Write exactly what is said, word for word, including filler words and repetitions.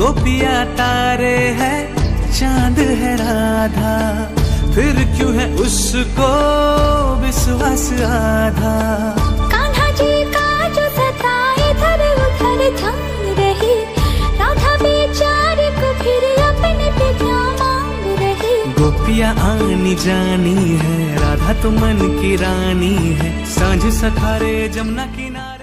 गोपिया तारे है चांद है राधा, फिर क्यों है उसको विश्वास आधा। कान्हा जी का जो सता इधर उधर थम रही, राधा बेचारी को फिर अपने पे क्या मांग रही। गोपिया आनी जानी है, राधा तो मन की रानी है। सांझ सखारे जमुना किनारे